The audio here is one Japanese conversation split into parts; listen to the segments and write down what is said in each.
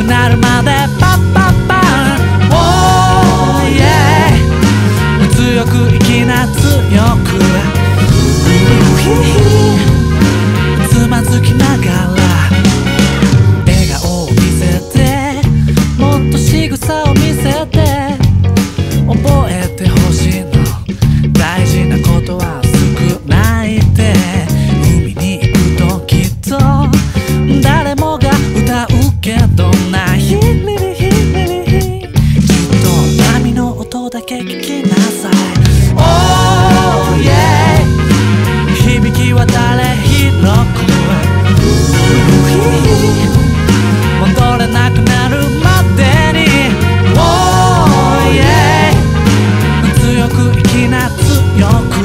なるまでパッパッパン Oh yeah 強く生きな強くつまずきながら笑顔を見せてもっと仕草を見せて覚えてほしいの大事なことは少ないって海に行くときっと誰もが歌うけどなヒリリヒリリずっと波の音だけ聞きなさい Oh yeah 響き渡れ広く戻れなくなるまでに Oh yeah 強く生きな強く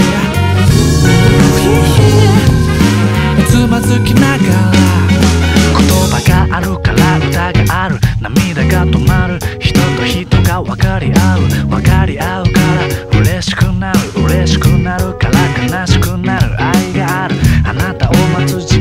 つまずきながら言葉があるから歌がある涙が止まる人と人が分かり合う分かり合うから嬉しくなる嬉しくなるから悲しくなる愛があるあなたを待つ